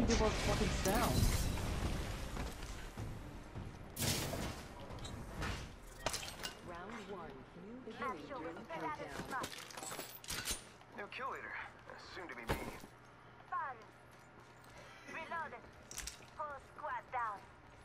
you give us fucking sound? Round one. Beginning ring countdown. New kill leader. Soon to be me. Fun. Reloaded. Whole squad down.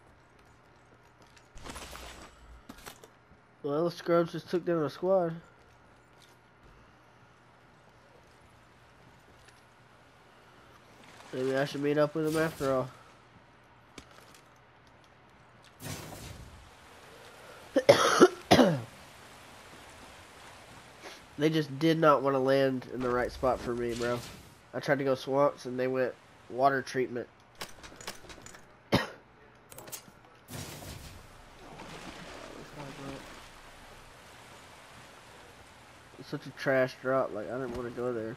Well, Scrubs just took down a squad. Maybe I should meet up with him after all. They just did not want to land in the right spot for me, bro. I tried to go swamps and they went water treatment. It's such a trash drop, like I didn't want to go there.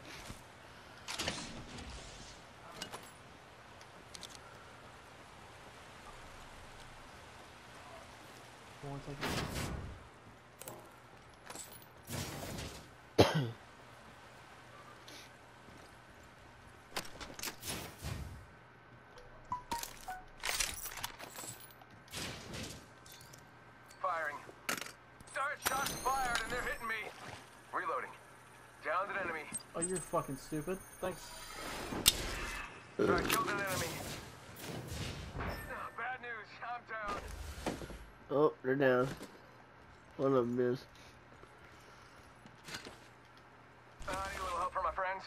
Firing. Start shots fired and they're hitting me. Reloading. Downed an enemy. Oh, you're fucking stupid. Thanks. I killed an enemy. Bad news. I'm down. Oh, they're down. One of them is. I need a little help from my friends.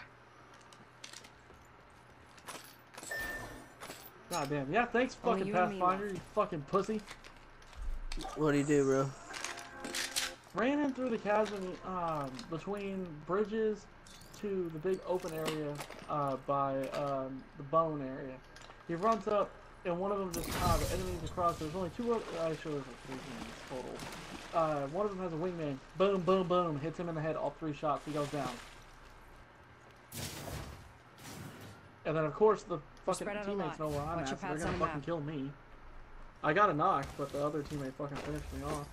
God damn. Yeah, thanks, Only fucking you and me Pathfinder, you fucking pussy. What do you do, bro? Ran in through the chasm between bridges to the big open area by the bone area. He runs up, and one of them just the enemies across. There's only two. Actually, there's like 3 teams total. One of them has a wingman. Boom, boom, boom. Hits him in the head. All 3 shots. He goes down. And then of course the fucking teammates know where I'm at, so they're gonna fucking kill me. I got a knock, but the other teammate fucking finished me off.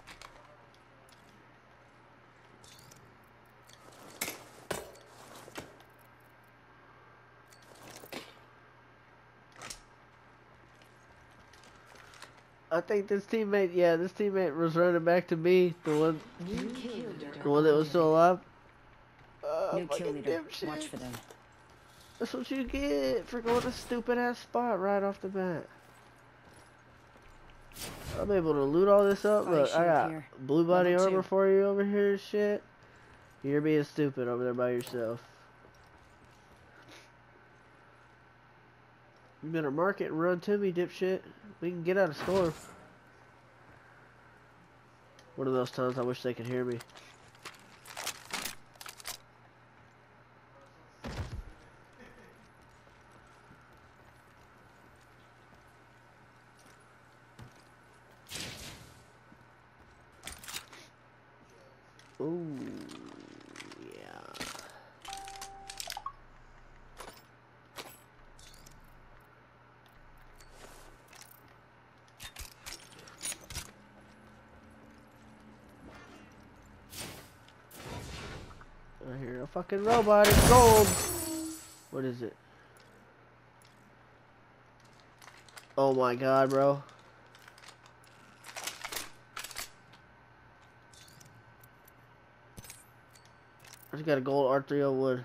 I think this teammate was running back to me, the one that was still alive. New kill leader. Watch for them. That's what you get for going to stupid ass spot right off the bat. I'm able to loot all this up. Look, I got blue body armor for you over here and shit. You're being stupid over there by yourself. You better mark it and run to me, dipshit. We can get out of storm. One of those times I wish they could hear me. Ooh, yeah. I hear a fucking robot in gold. What is it? Oh my god, bro. I just got a gold R3O wood.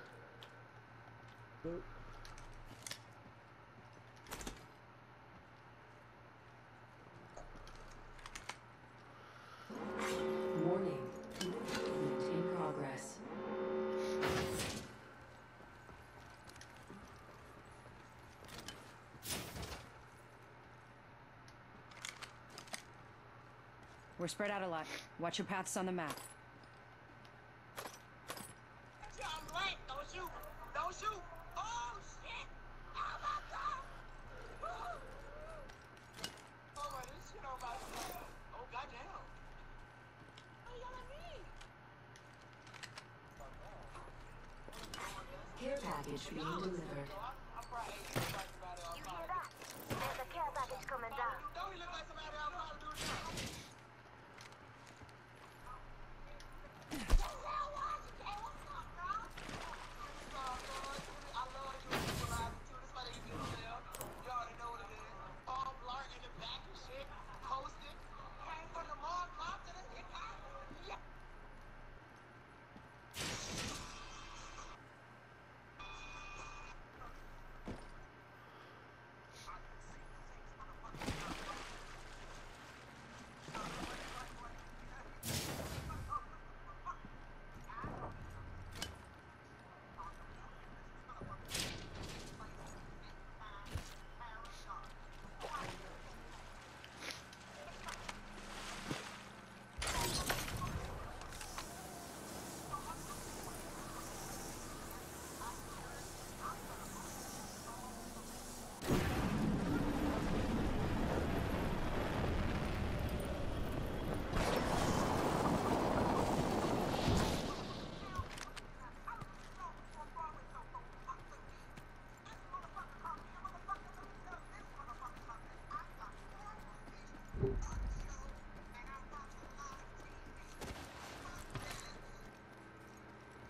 Warning. Movement in progress. We're spread out a lot. Watch your paths on the map. Don't shoot! Oh shit! Oh my god! Oh my, this shit on my side. Oh goddamn! What are y'all mean? Care package being delivered. You hear that? There's a care package coming down. Don't he look like somebody else probably do now?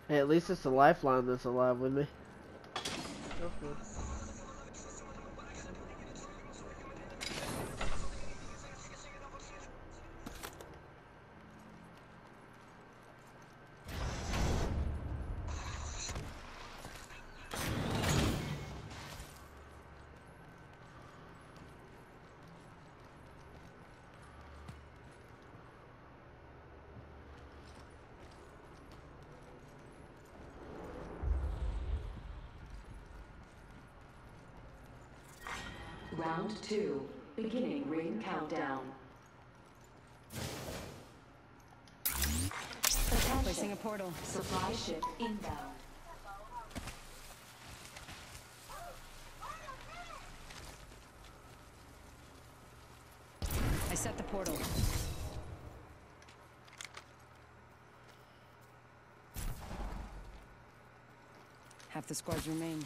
Hey, at least it's the lifeline that's alive with me. That's good. Round 2. Beginning ring countdown. Placing a portal. Supply ship inbound. I set the portal. Half the squads remain.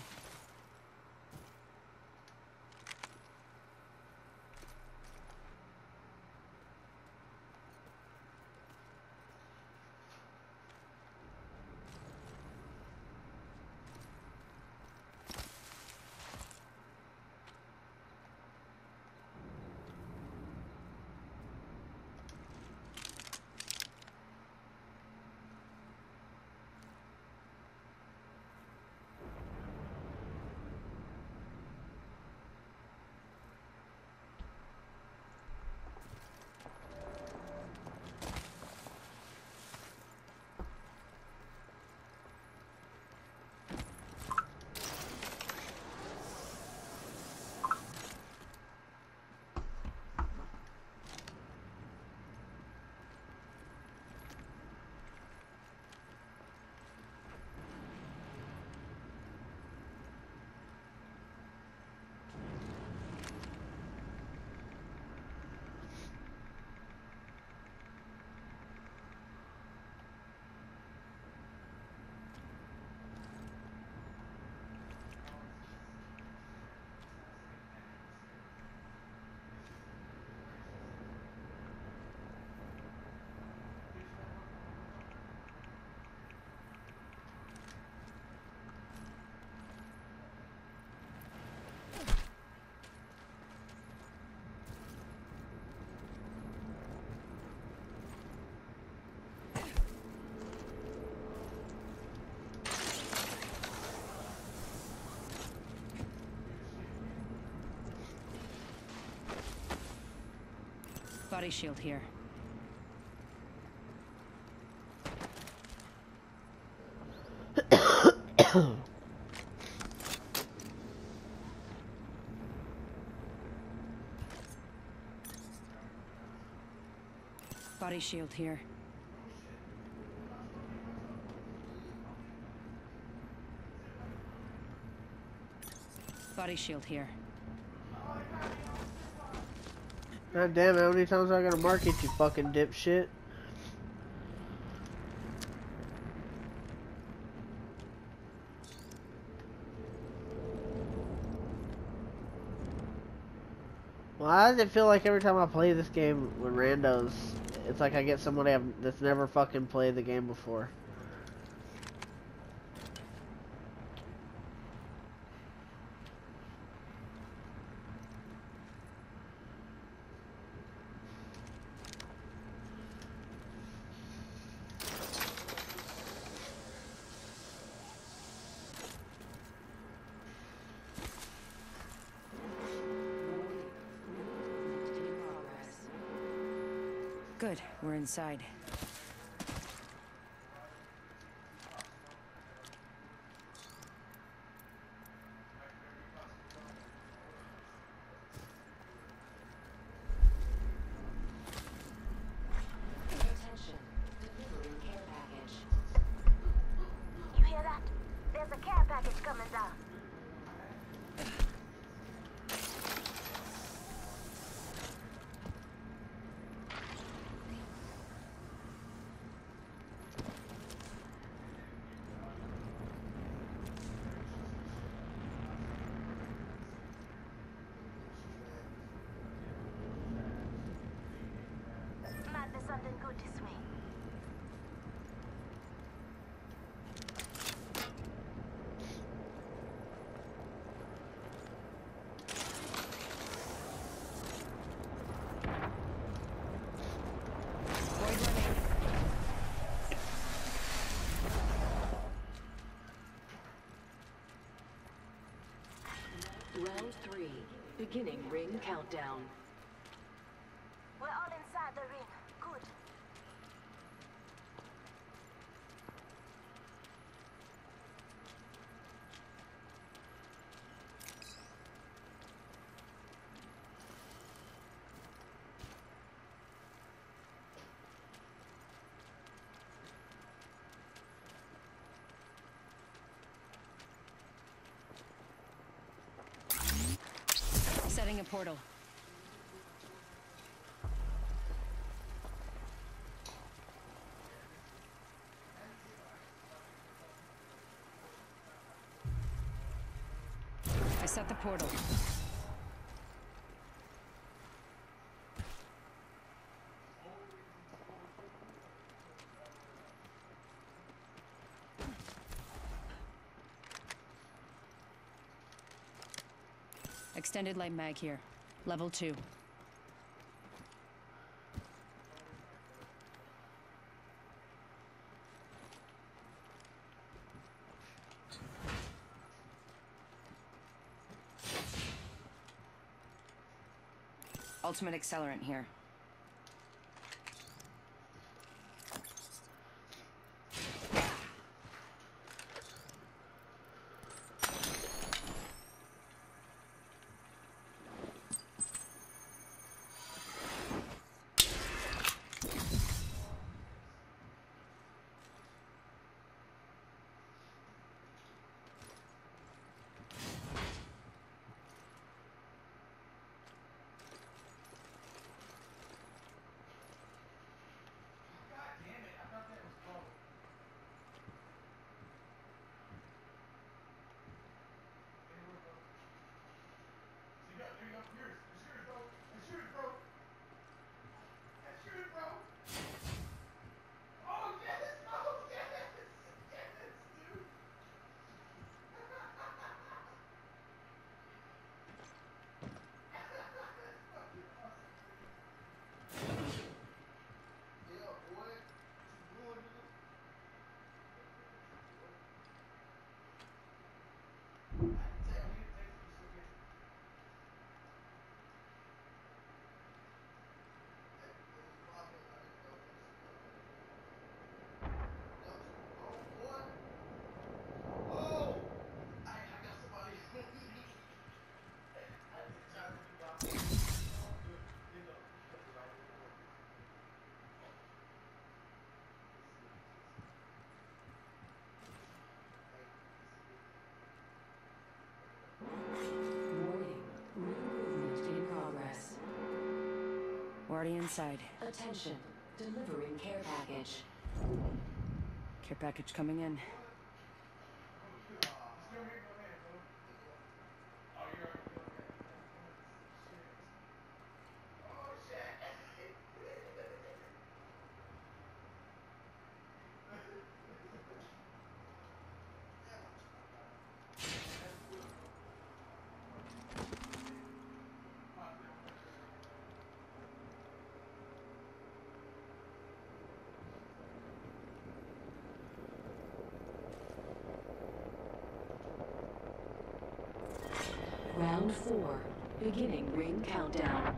Body shield here. Body shield here. Body shield here. God damn it, how many times am I gonna mark it, you fucking dipshit? Why does it feel like every time I play this game with randos, it's like I get somebody that's never fucking played the game before? Good, we're inside. Attention, delivering care package. You hear that? There's a care package coming down. Might be something good this way. Round 3. Beginning ring countdown. We're all inside the ring. Good. Setting a portal. I set the portal. Extended light mag here. Level 2. Ultimate accelerant here. Already inside. Attention. Delivering care package. Care package coming in. Round 4. Beginning ring countdown.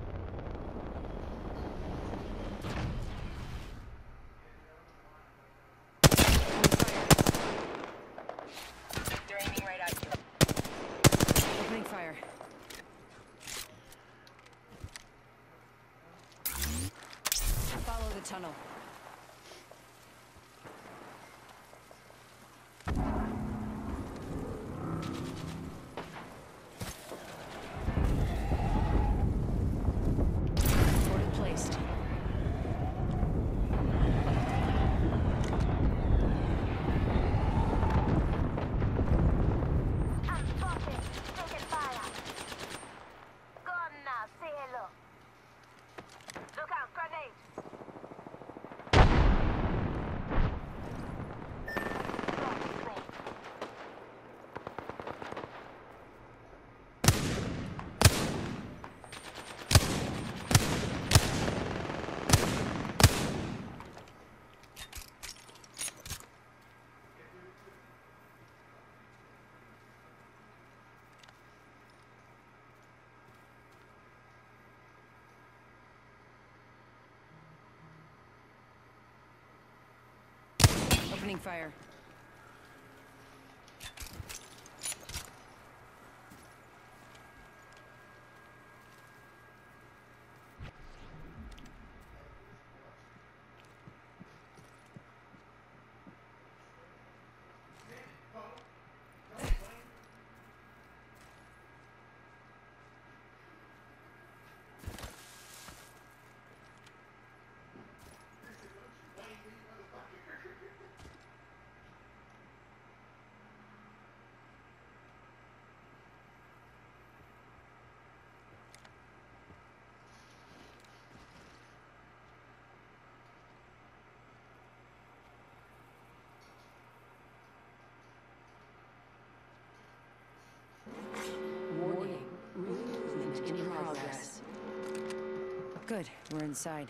They're aiming right at you. Opening fire. Follow the tunnel. Opening fire. Warning. Ring movement in progress. Good, we're inside.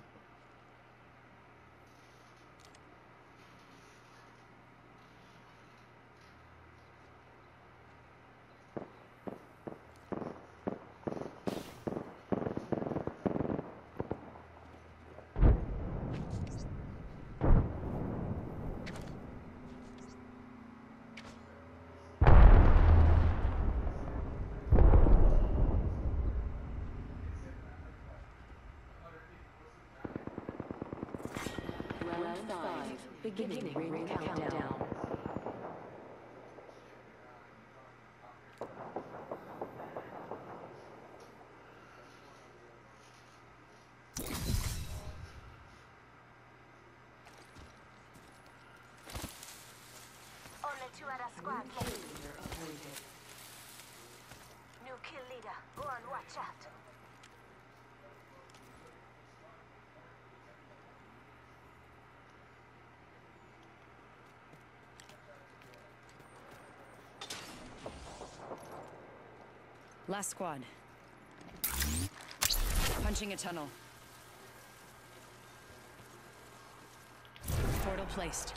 Round 5. Beginning ring countdown. Only 2 out of squad left. Leader appointed. New kill leader. Go on, watch out. Last squad. Punching a tunnel. Portal placed.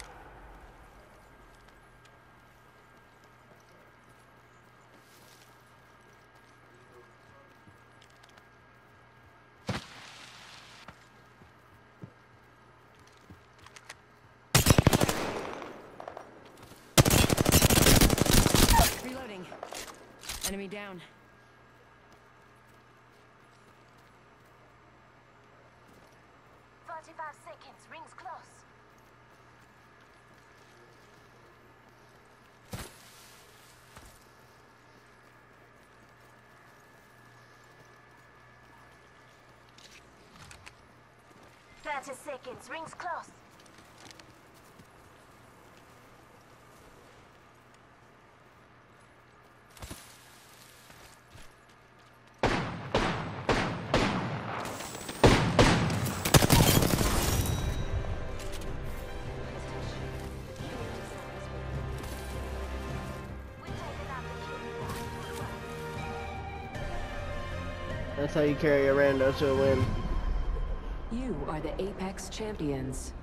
Reloading. Enemy down. Seconds, rings close. Seconds, rings close. That's how you carry a rando to a win. You are the Apex Champions.